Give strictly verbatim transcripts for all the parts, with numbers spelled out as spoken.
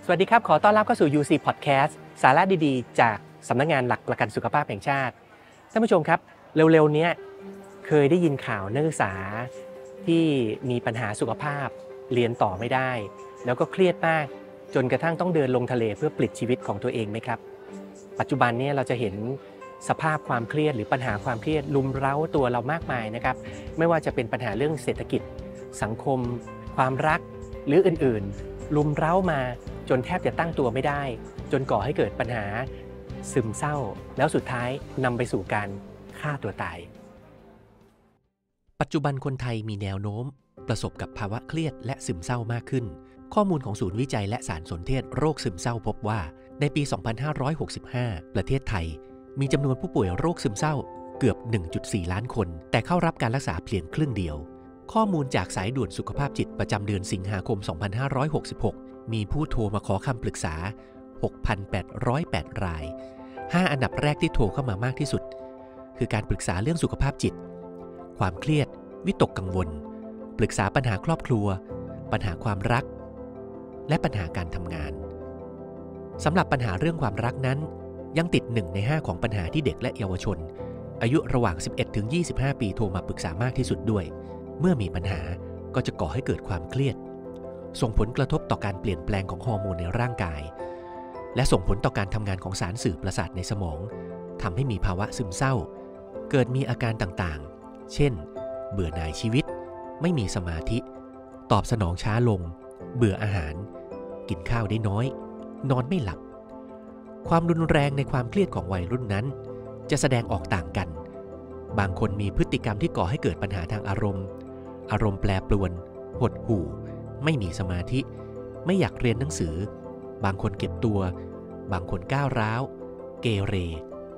สวัสดีครับขอต้อนรับเข้าสู่ ยู ซี Podcast สาระดีๆจากสำนักงานหลักประกันสุขภาพแห่งชาติท่านผู้ชมครับเร็วๆนี้เคยได้ยินข่าวนักศึกษาที่มีปัญหาสุขภาพเรียนต่อไม่ได้แล้วก็เครียดมากจนกระทั่งต้องเดินลงทะเลเพื่อปลิดชีวิตของตัวเองไหมครับปัจจุบันนี้เราจะเห็นสภาพความเครียดหรือปัญหาความเครียดลุมเร้าตัวเรามากมายนะครับไม่ว่าจะเป็นปัญหาเรื่องเศรษฐกิจสังคมความรักหรืออื่นๆลุมเร้ามาจนแทบจะตั้งตัวไม่ได้จนก่อให้เกิดปัญหาซึมเศร้าแล้วสุดท้ายนำไปสู่การฆ่าตัวตายปัจจุบันคนไทยมีแนวโน้มประสบกับภาวะเครียดและซึมเศร้ามากขึ้นข้อมูลของศูนย์วิจัยและสารสนเทศโรคซึมเศร้าพบว่าในปี สองพันห้าร้อยหกสิบห้า ประเทศไทยมีจำนวนผู้ป่วยโรคซึมเศร้าเกือบ หนึ่งจุดสี่ ล้านคนแต่เข้ารับการรักษาเพียงครึ่งเดียวข้อมูลจากสายด่วนสุขภาพจิตประจำเดือนสิงหาคม สองพันห้าร้อยหกสิบหก มีผู้โทรมาขอคำปรึกษา หกพันแปดร้อยแปด ราย ห้า อันดับแรกที่โทรเข้ามามากที่สุดคือการปรึกษาเรื่องสุขภาพจิตความเครียดวิตกกังวลปรึกษาปัญหาครอบครัวปัญหาความรักและปัญหาการทำงานสำหรับปัญหาเรื่องความรักนั้นยังติดหนึ่งในห้าของปัญหาที่เด็กและเยาวชนอายุระหว่าง สิบเอ็ดถึงยี่สิบห้า ปีโทรมาปรึกษามากที่สุดด้วยเมื่อมีปัญหาก็จะก่อให้เกิดความเครียดส่งผลกระทบต่อการเปลี่ยนแปลงของฮอร์โมนในร่างกายและส่งผลต่อการทำงานของสารสื่อประสาทในสมองทำให้มีภาวะซึมเศร้าเกิดมีอาการต่างๆเช่นเบื่อหน่ายชีวิตไม่มีสมาธิตอบสนองช้าลงเบื่ออาหารกินข้าวได้น้อยนอนไม่หลับความรุนแรงในความเครียดของวัยรุ่นนั้นจะแสดงออกต่างกันบางคนมีพฤติกรรมที่ก่อให้เกิดปัญหาทางอารมณ์อารมณ์แปรปรวนหดหู่ไม่มีสมาธิไม่อยากเรียนหนังสือบางคนเก็บตัวบางคนก้าวร้าวเกเร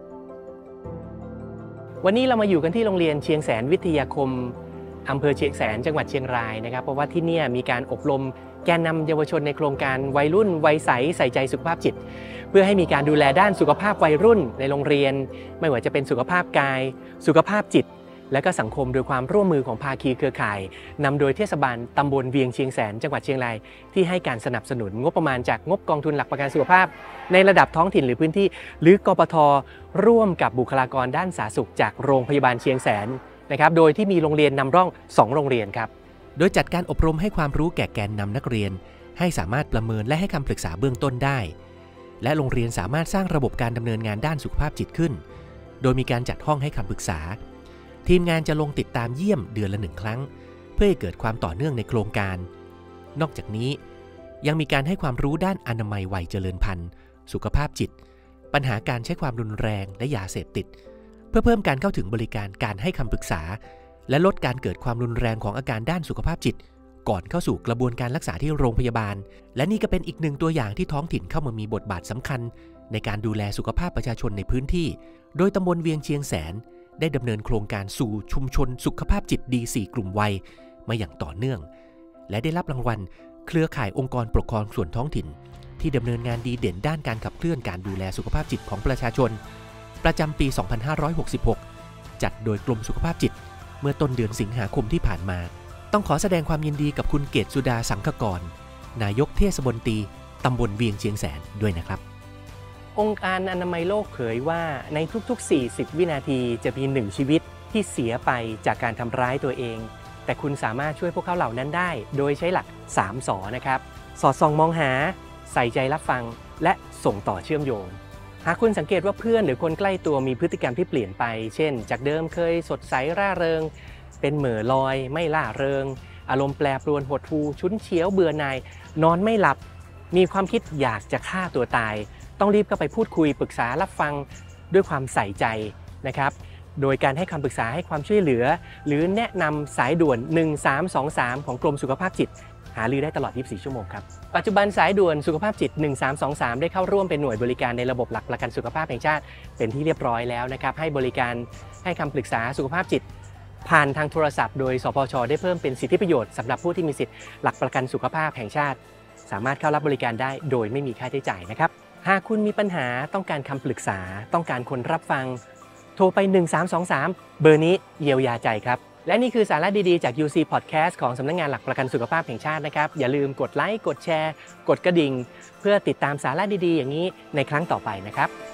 วันนี้เรามาอยู่กันที่โรงเรียนเชียงแสนวิทยาคมอำเภอเชียงแสนจังหวัดเชียงรายนะครับเพราะว่าที่นี่มีการอบรมแกนนำเยาวชนในโครงการวัยรุ่นวัยใสใส่ใจสุขภาพจิตเพื่อให้มีการดูแลด้านสุขภาพวัยรุ่นในโรงเรียนไม่ว่าจะเป็นสุขภาพกายสุขภาพจิตและก็สังคมโดยความร่วมมือของภาคีเครือข่ายนำโดยเทศบาลตำบลเวียงเชียงแสนจังหวัดเชียงรายที่ให้การสนับสนุนงบประมาณจากงบกองทุนหลักประกันสุขภาพในระดับท้องถิ่นหรือพื้นที่หรือกปท.ร่วมกับบุคลากรด้านสาธารณสุขจากโรงพยาบาลเชียงแสนนะครับโดยที่มีโรงเรียนนำร่องสองโรงเรียนครับโดยจัดการอบรมให้ความรู้แก่แกนนำนักเรียนให้สามารถประเมินและให้คำปรึกษาเบื้องต้นได้และโรงเรียนสามารถสร้างระบบการดำเนินงานด้านสุขภาพจิตขึ้นโดยมีการจัดห้องให้คำปรึกษาทีมงานจะลงติดตามเยี่ยมเดือนละหนึ่งครั้งเพื่อให้เกิดความต่อเนื่องในโครงการนอกจากนี้ยังมีการให้ความรู้ด้านอนามัยวัยเจริญพันธุ์สุขภาพจิตปัญหาการใช้ความรุนแรงและยาเสพติดเพื่อเพิ่มการเข้าถึงบริการการให้คำปรึกษาและลดการเกิดความรุนแรงของอาการด้านสุขภาพจิตก่อนเข้าสู่กระบวนการรักษาที่โรงพยาบาลและนี่ก็เป็นอีกหนึ่งตัวอย่างที่ท้องถิ่นเข้ามามีบทบาทสำคัญในการดูแลสุขภาพประชาชนในพื้นที่โดยตำบลเวียงเชียงแสนได้ดำเนินโครงการสู่ชุมชนสุขภาพจิตดีสี่กลุ่มวัยมาอย่างต่อเนื่องและได้รับรางวัลเครือข่ายองค์กรปกครองส่วนท้องถิ่นที่ดำเนินงานดีเด่นด้านการขับเคลื่อนการดูแลสุขภาพจิตของประชาชนประจำปี สองพันห้าร้อยหกสิบหก จัดโดยกรมสุขภาพจิตเมื่อต้นเดือนสิงหาคมที่ผ่านมาต้องขอแสดงความยินดีกับคุณเกศสุดาสังคกรนายกเทศมนตรีตำบลเวียงเชียงแสนด้วยนะครับองค์การอนามัยโลกเผยว่าในทุกๆสี่สิบวินาทีจะมีหนึ่งชีวิตที่เสียไปจากการทำร้ายตัวเองแต่คุณสามารถช่วยพวกเขาเหล่านั้นได้โดยใช้หลักสามสอนะครับสอดส่องมองหาใส่ใจรับฟังและส่งต่อเชื่อมโยงหากคุณสังเกตว่าเพื่อนหรือคนใกล้ตัวมีพฤติกรรมที่เปลี่ยนไปเช่นจากเดิมเคยสดใสร่าเริงเป็นเหม่อลอยไม่ล่าเริงอารมณ์แปรปรวนหดหู่ฉุนเฉียวเบื่อหน่ายนอนไม่หลับมีความคิดอยากจะฆ่าตัวตายต้องรีบเข้าไปพูดคุยปรึกษารับฟังด้วยความใส่ใจนะครับโดยการให้คำปรึกษาให้ความช่วยเหลือหรือแนะนำสายด่วนหนึ่งสามสองสามของกรมสุขภาพจิตหารือได้ตลอดยี่สิบสี่ชั่วโมงครับปัจจุบันสายด่วนสุขภาพจิตหนึ่งสามสองสามได้เข้าร่วมเป็นหน่วยบริการในระบบหลักประกันสุขภาพแห่งชาติเป็นที่เรียบร้อยแล้วนะครับให้บริการให้คำปรึกษาสุขภาพจิตผ่านทางโทรศัพท์โดยสปช.ได้เพิ่มเป็นสิทธิประโยชน์สำหรับผู้ที่มีสิทธิหลักประกันสุขภาพแห่งชาติสามารถเข้ารับบริการได้โดยไม่มีค่าใช้จ่ายนะครับหากคุณมีปัญหาต้องการคำปรึกษาต้องการคนรับฟังโทรไปหนึ่งสามสองสามเบอร์นี้เยียวยาใจครับและนี่คือสาระดีๆจาก ยู ซี Podcast ของสำนักงานหลักประกันสุขภาพแห่งชาตินะครับอย่าลืมกดไลค์กดแชร์กดกระดิ่งเพื่อติดตามสาระดีๆอย่างนี้ในครั้งต่อไปนะครับ